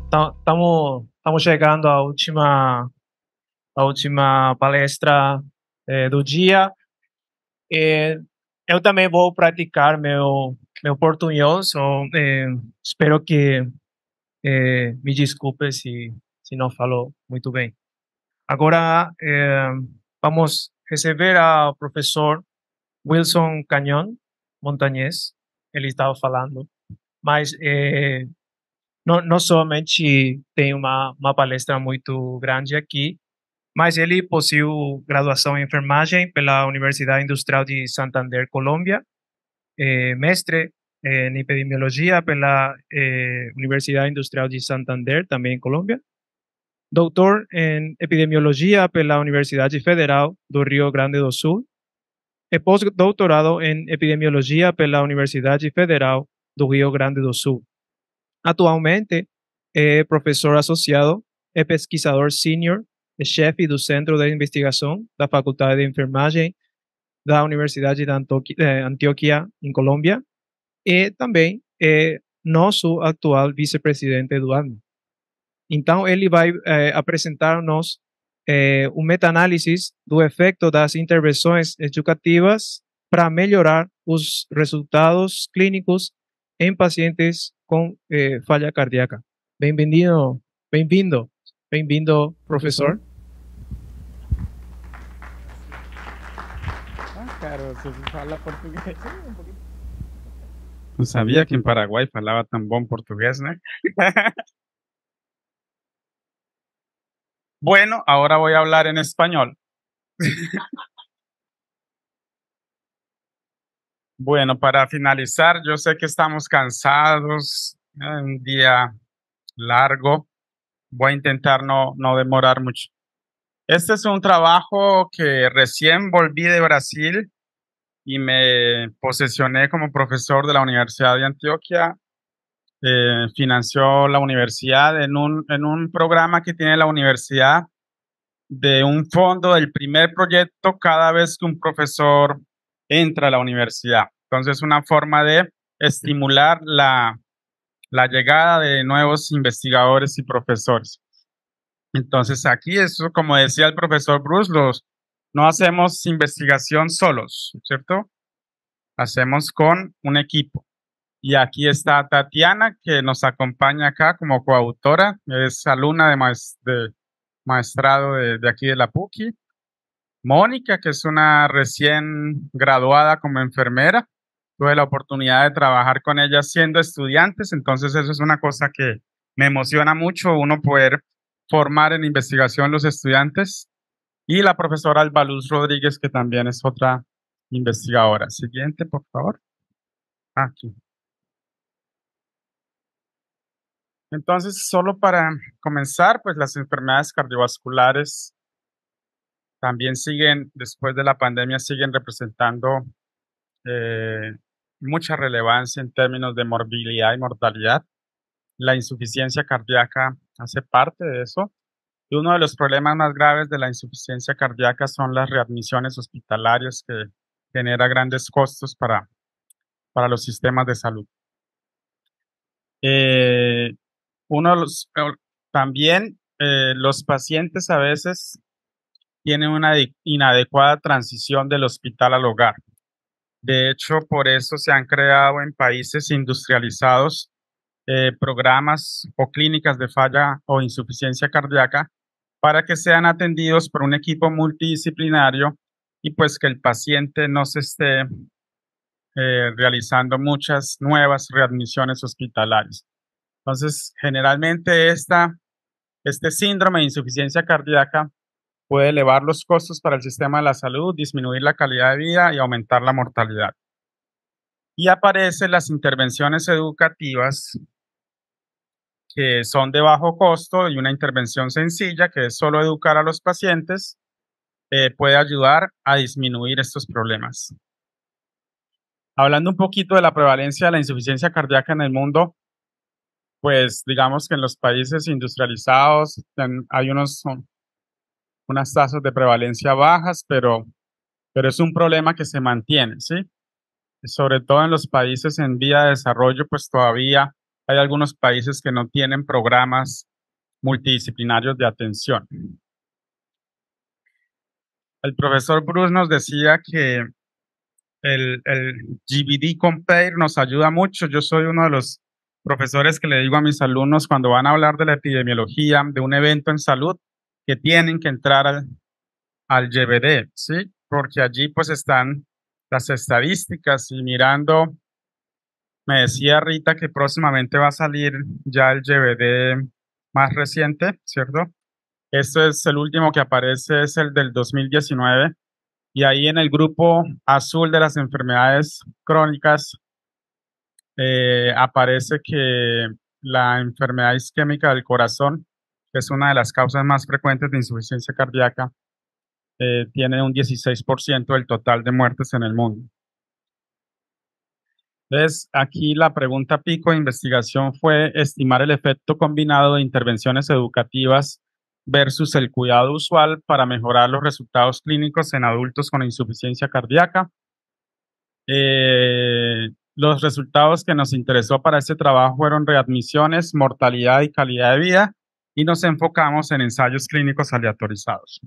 Estamos chegando à última palestra do dia. Eu também vou praticar meu portunhol, espero que me desculpe se não falo muito bem. Agora vamos receber ao professor Wilson Canhon Montañez. Ele estava falando, mas não somente tem uma palestra muito grande aqui, mas ele possui graduação em enfermagem pela Universidade Industrial de Santander, Colômbia, mestre em epidemiologia pela Universidade Industrial de Santander, também em Colômbia, doutor em epidemiologia pela Universidade Federal do Rio Grande do Sul, e pós-doutorado em epidemiologia pela Universidade Federal do Rio Grande do Sul. Atualmente é professor associado, é pesquisador sênior, é chefe do Centro de Investigação da Faculdade de Enfermagem da Universidade de Antioquia, em Colômbia, e também é nosso atual vice-presidente do ano. Então, ele vai apresentar-nos um meta-análise do efeito das intervenções educativas para melhorar os resultados clínicos em pacientes com falha cardíaca. Bem-vindo, bem-vindo, bem-vindo, professor. Ah, claro, se fala portugués. Sí, un poquito. No sabía que en Paraguay falaba tan buen portugués, ¿no? Bueno, ahora voy a hablar en español. Bueno, para finalizar, yo sé que estamos cansados, un día largo. Voy a intentar no demorar mucho. Este es un trabajo que recién volví de Brasil y me posesioné como profesor de la Universidad de Antioquia. Financió la universidad en un programa que tiene la universidad de un fondo del primer proyecto cada vez que un profesor entra a la universidad. Entonces, una forma de estimular la llegada de nuevos investigadores y profesores. Entonces, aquí, eso, como decía el profesor Bruce, no hacemos investigación solos, ¿cierto? Hacemos con un equipo. Y aquí está Tatiana, que nos acompaña acá como coautora, es alumna de maestrado de aquí de la PUCI. Mónica, que es una recién graduada como enfermera. Tuve la oportunidad de trabajar con ella siendo estudiantes, entonces eso es una cosa que me emociona mucho, uno poder formar en investigación los estudiantes. Y la profesora Alba Luz Rodríguez, que también es otra investigadora. Siguiente, por favor. Aquí. Entonces, solo para comenzar, pues las enfermedades cardiovasculares también siguen, después de la pandemia, siguen representando mucha relevancia en términos de morbilidad y mortalidad. La insuficiencia cardíaca hace parte de eso. Y uno de los problemas más graves de la insuficiencia cardíaca son las readmisiones hospitalarias, que genera grandes costos para los sistemas de salud. También los pacientes a veces tienen una inadecuada transición del hospital al hogar. De hecho, por eso se han creado en países industrializados programas o clínicas de falla o insuficiencia cardíaca para que sean atendidos por un equipo multidisciplinario y pues que el paciente no se esté realizando muchas nuevas readmisiones hospitalarias. Entonces, generalmente este síndrome de insuficiencia cardíaca puede elevar los costos para el sistema de la salud, disminuir la calidad de vida y aumentar la mortalidad. Y aparecen las intervenciones educativas, que son de bajo costo, y una intervención sencilla, que es solo educar a los pacientes, puede ayudar a disminuir estos problemas. Hablando un poquito de la prevalencia de la insuficiencia cardíaca en el mundo, pues digamos que en los países industrializados hay unas tasas de prevalencia bajas, pero es un problema que se mantiene, ¿sí? Sobre todo en los países en vía de desarrollo, pues todavía Hay algunos países que no tienen programas multidisciplinarios de atención. El profesor Bruce nos decía que el GBD Compare nos ayuda mucho. Yo soy uno de los profesores que le digo a mis alumnos cuando van a hablar de la epidemiología de un evento en salud que tienen que entrar al GBD, ¿sí? Porque allí pues están las estadísticas y mirando, me decía Rita que próximamente va a salir ya el GBD más reciente, ¿cierto? Este es el último que aparece, es el del 2019. Y ahí en el grupo azul de las enfermedades crónicas aparece que la enfermedad isquémica del corazón, que es una de las causas más frecuentes de insuficiencia cardíaca, tiene un 16% del total de muertes en el mundo. Entonces, aquí la pregunta pico de investigación fue estimar el efecto combinado de intervenciones educativas versus el cuidado usual para mejorar los resultados clínicos en adultos con insuficiencia cardíaca. Los resultados que nos interesó para este trabajo fueron readmisiones, mortalidad y calidad de vida, y nos enfocamos en ensayos clínicos aleatorizados.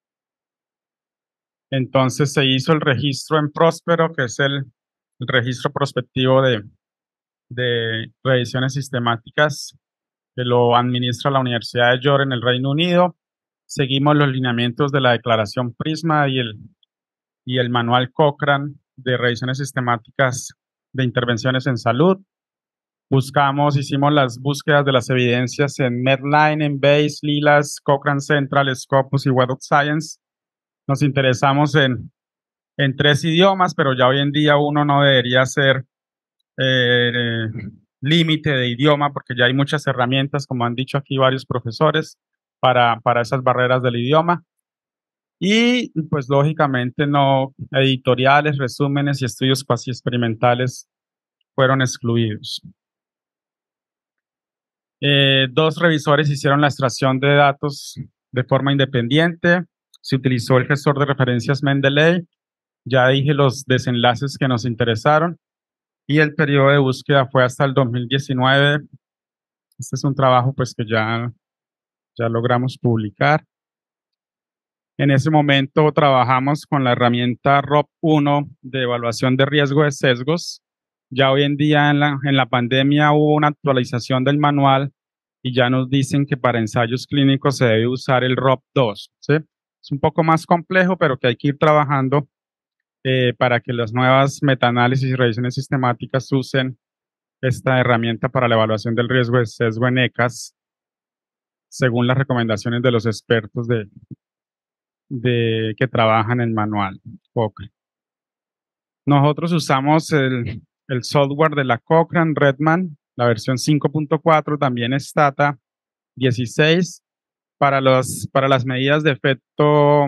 Entonces se hizo el registro en Próspero, que es el registro prospectivo de revisiones sistemáticas que lo administra la Universidad de York en el Reino Unido. Seguimos los lineamientos de la declaración Prisma y el manual Cochrane de revisiones sistemáticas de intervenciones en salud. Hicimos las búsquedas de las evidencias en Medline, en Bayes, Lilas, Cochrane Central, Scopus y Web of Science. Nos interesamos en 3 idiomas, pero ya hoy en día uno no debería ser límite de idioma porque ya hay muchas herramientas, como han dicho aquí varios profesores, para esas barreras del idioma. Y pues lógicamente no editoriales, resúmenes y estudios cuasi experimentales fueron excluidos. 2 revisores hicieron la extracción de datos de forma independiente. Se utilizó el gestor de referencias Mendeley. Ya dije los desenlaces que nos interesaron. Y el periodo de búsqueda fue hasta el 2019. Este es un trabajo pues que ya logramos publicar. En ese momento trabajamos con la herramienta ROP1 de evaluación de riesgo de sesgos. Ya hoy en día en la pandemia hubo una actualización del manual y ya nos dicen que para ensayos clínicos se debe usar el ROP2, ¿sí? Es un poco más complejo, pero que hay que ir trabajando para que las nuevas metaanálisis y revisiones sistemáticas usen esta herramienta para la evaluación del riesgo de sesgo en ECAS, según las recomendaciones de los expertos que trabajan en el manual Cochrane. Nosotros usamos el software de la Cochrane, Redman, la versión 5.4, también Stata 16, para las medidas de efecto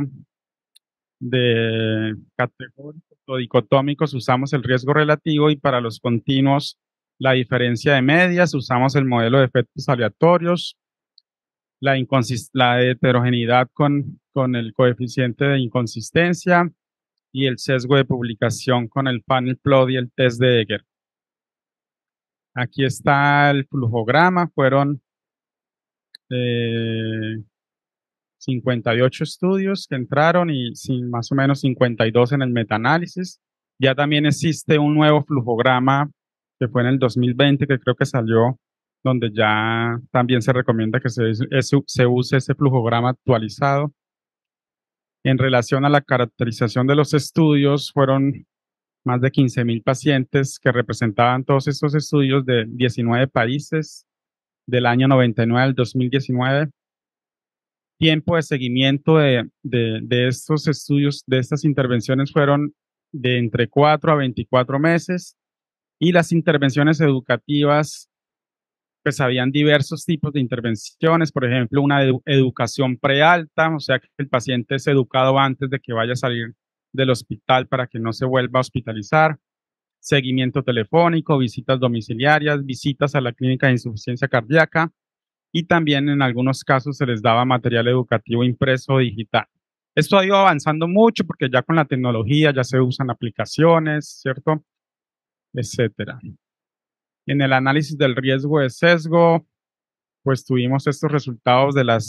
de categóricos o dicotómicos usamos el riesgo relativo y para los continuos la diferencia de medias usamos el modelo de efectos aleatorios, la heterogeneidad con el coeficiente de inconsistencia y el sesgo de publicación con el panel plot y el test de Egger. Aquí está el flujograma, fueron 58 estudios que entraron y más o menos 52 en el metaanálisis. Ya también existe un nuevo flujograma que fue en el 2020, que creo que salió, donde ya también se recomienda que se use ese flujograma actualizado. En relación a la caracterización de los estudios, fueron más de 15,000 pacientes que representaban todos estos estudios de 19 países del año 99 al 2019. Tiempo de seguimiento de estos estudios, de estas intervenciones fueron de entre 4 a 24 meses y las intervenciones educativas, pues habían diversos tipos de intervenciones, por ejemplo, una educación prealta, o sea que el paciente es educado antes de que vaya a salir del hospital para que no se vuelva a hospitalizar, seguimiento telefónico, visitas domiciliarias, visitas a la clínica de insuficiencia cardíaca y también en algunos casos se les daba material educativo impreso o digital. Esto ha ido avanzando mucho porque ya con la tecnología ya se usan aplicaciones, ¿cierto? Etcétera. En el análisis del riesgo de sesgo, pues tuvimos estos resultados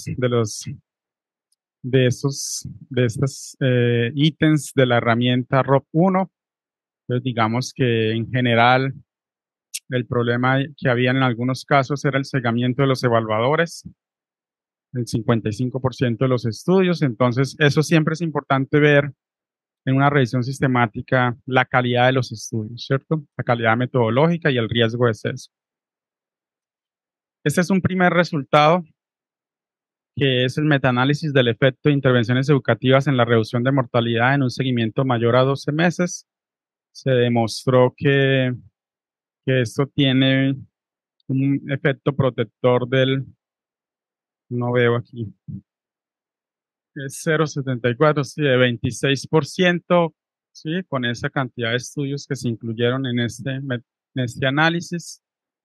de estos ítems de la herramienta ROP1. Entonces, digamos que en general el problema que había en algunos casos era el cegamiento de los evaluadores, el 55% de los estudios. Entonces, eso siempre es importante ver en una revisión sistemática la calidad de los estudios, ¿cierto? La calidad metodológica y el riesgo de sesgo. Este es un primer resultado, que es el metaanálisis del efecto de intervenciones educativas en la reducción de mortalidad en un seguimiento mayor a 12 meses. Se demostró que esto tiene un efecto protector no veo aquí, es 0,74, sí, de 26%, sí, con esa cantidad de estudios que se incluyeron en este análisis.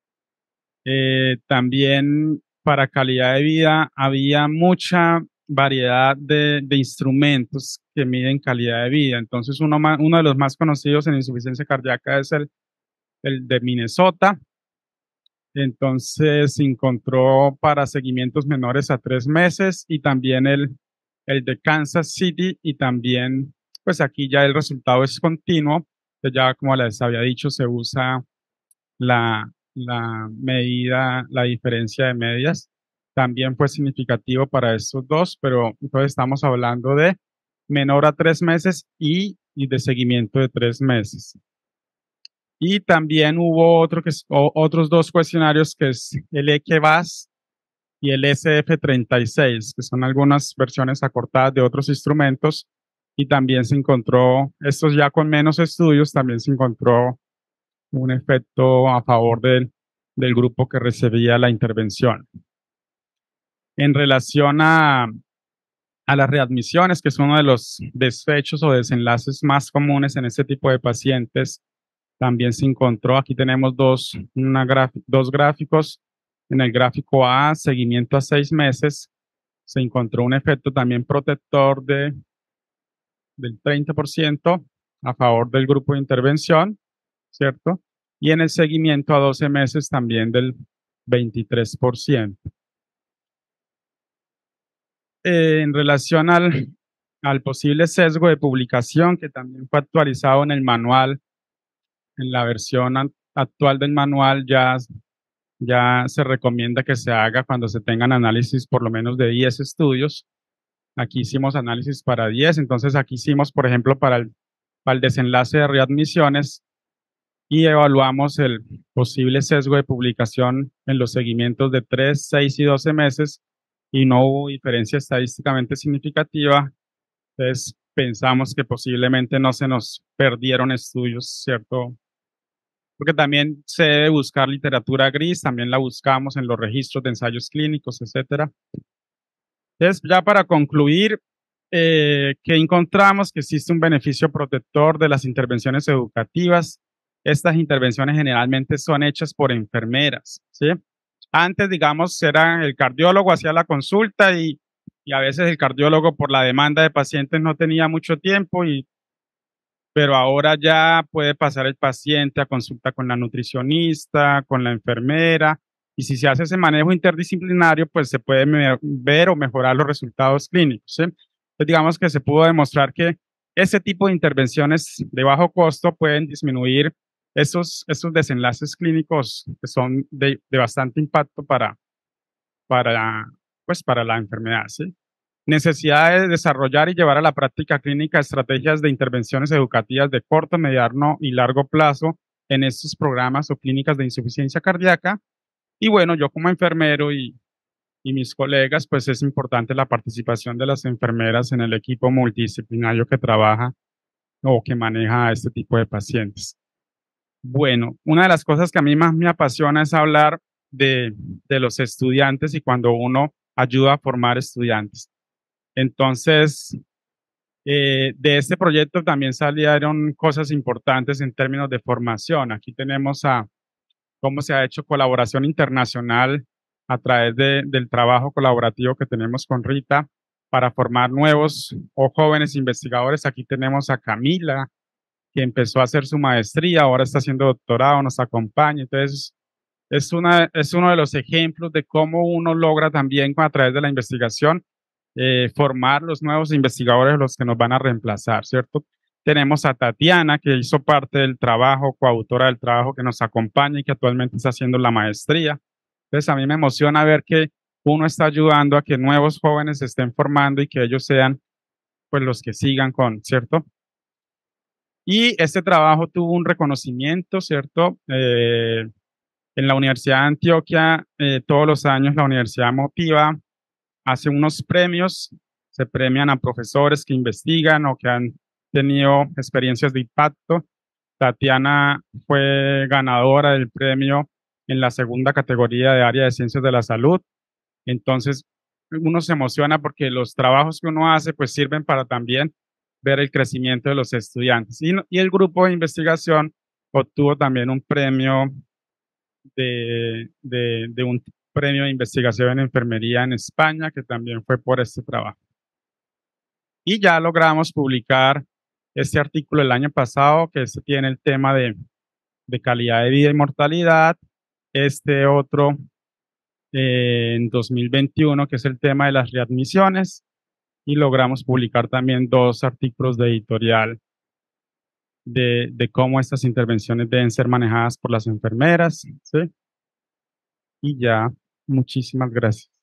También para calidad de vida había mucha variedad de instrumentos que miden calidad de vida. Entonces, uno de los más conocidos en insuficiencia cardíaca es el de Minnesota. Entonces, se encontró para seguimientos menores a 3 meses y también el de Kansas City, y también, pues aquí ya el resultado es continuo. Entonces ya, como les había dicho, se usa la medida, la diferencia de medias. También fue significativo para estos dos, pero entonces estamos hablando de menor a 3 meses y de seguimiento de 3 meses. Y también hubo otros dos cuestionarios, que es el EQVAS y el SF36, que son algunas versiones acortadas de otros instrumentos. Y también se encontró, estos ya con menos estudios, también se encontró un efecto a favor del grupo que recibía la intervención. En relación a las readmisiones, que es uno de los desfechos o desenlaces más comunes en este tipo de pacientes, también se encontró, aquí tenemos dos gráficos. En el gráfico A, seguimiento a 6 meses, se encontró un efecto también protector del 30% a favor del grupo de intervención, ¿cierto? Y en el seguimiento a 12 meses también del 23%. En relación al posible sesgo de publicación, que también fue actualizado en el manual, en la versión actual del manual ya se recomienda que se haga cuando se tengan análisis por lo menos de 10 estudios. Aquí hicimos análisis para 10, entonces aquí hicimos, por ejemplo, para el desenlace de readmisiones, y evaluamos el posible sesgo de publicación en los seguimientos de 3, 6 y 12 meses, y no hubo diferencia estadísticamente significativa. Entonces pensamos que posiblemente no se nos perdieron estudios, ¿cierto? Porque también se debe buscar literatura gris, también la buscamos en los registros de ensayos clínicos, etcétera. Entonces, ya para concluir, que encontramos que existe un beneficio protector de las intervenciones educativas. Estas intervenciones generalmente son hechas por enfermeras, ¿sí? Antes, digamos, era el cardiólogo, hacía la consulta, y a veces el cardiólogo, por la demanda de pacientes, no tenía mucho tiempo, pero ahora ya puede pasar el paciente a consulta con la nutricionista, con la enfermera, y si se hace ese manejo interdisciplinario, pues se puede ver o mejorar los resultados clínicos, ¿sí? Entonces, digamos que se pudo demostrar que ese tipo de intervenciones de bajo costo pueden disminuir esos desenlaces clínicos que son de bastante impacto para la enfermedad, ¿sí? Necesidad de desarrollar y llevar a la práctica clínica estrategias de intervenciones educativas de corto, mediano y largo plazo en estos programas o clínicas de insuficiencia cardíaca. Y bueno, yo como enfermero y mis colegas, pues es importante la participación de las enfermeras en el equipo multidisciplinario que trabaja o que maneja este tipo de pacientes. Bueno, una de las cosas que a mí más me apasiona es hablar de los estudiantes y cuando uno ayuda a formar estudiantes. Entonces, de este proyecto también salieron cosas importantes en términos de formación. Aquí tenemos cómo se ha hecho colaboración internacional a través del trabajo colaborativo que tenemos con Rita para formar nuevos o jóvenes investigadores. Aquí tenemos a Camila, que empezó a hacer su maestría, ahora está haciendo doctorado, nos acompaña. Entonces, es uno de los ejemplos de cómo uno logra también a través de la investigación formar los nuevos investigadores, los que nos van a reemplazar, ¿cierto? Tenemos a Tatiana, que hizo parte del trabajo, coautora del trabajo, que nos acompaña y que actualmente está haciendo la maestría. Entonces, a mí me emociona ver que uno está ayudando a que nuevos jóvenes se estén formando y que ellos sean, pues, los que sigan con, ¿cierto? Y este trabajo tuvo un reconocimiento, ¿cierto? En la Universidad de Antioquia, todos los años la universidad motiva, hace unos premios, se premian a profesores que investigan o que han tenido experiencias de impacto. Tatiana fue ganadora del premio en la segunda categoría de área de ciencias de la salud. Entonces, uno se emociona porque los trabajos que uno hace pues sirven para también ver el crecimiento de los estudiantes. Y el grupo de investigación obtuvo también un premio de un premio de investigación en enfermería en España, que también fue por este trabajo. Y ya logramos publicar este artículo el año pasado, que este tiene el tema de calidad de vida y mortalidad. Este otro en 2021, que es el tema de las readmisiones. Y logramos publicar también 2 artículos de editorial de cómo estas intervenciones deben ser manejadas por las enfermeras, ¿sí? Y ya, muchísimas gracias.